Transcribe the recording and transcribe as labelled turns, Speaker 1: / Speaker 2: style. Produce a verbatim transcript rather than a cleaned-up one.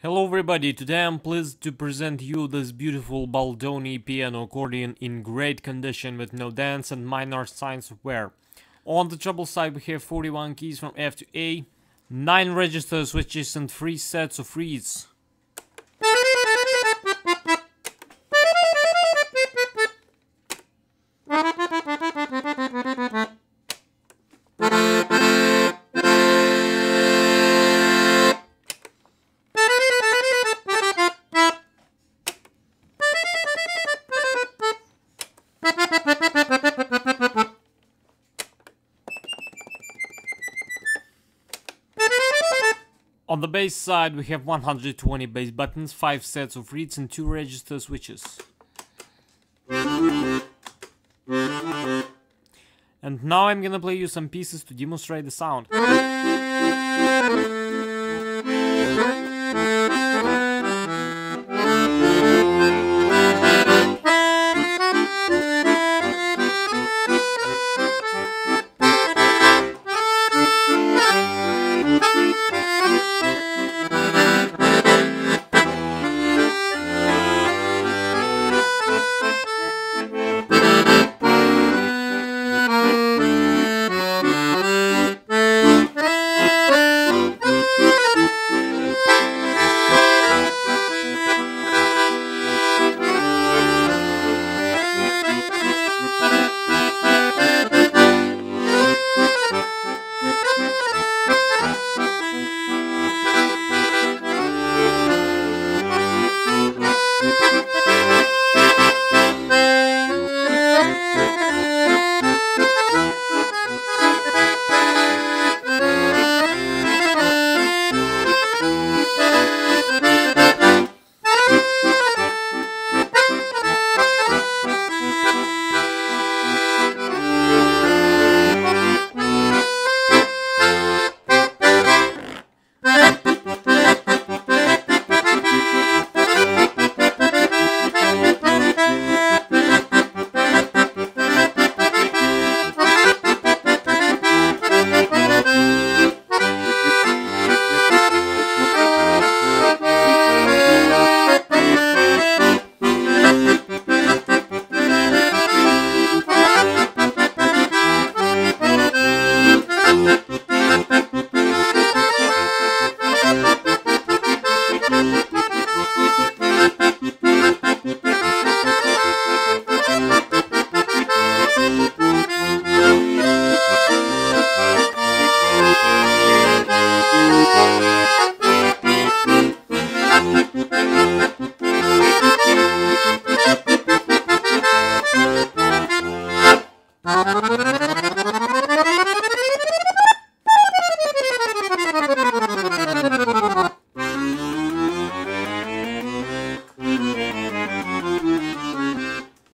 Speaker 1: Hello everybody, today I'm pleased to present you this beautiful Baldoni piano accordion in great condition with no dents and minor signs of wear. On the treble side we have forty-one keys from F to A, nine register switches and three sets of reeds. On the bass side we have one hundred twenty bass buttons, five sets of reeds and two register switches. And now I'm gonna play you some pieces to demonstrate the sound.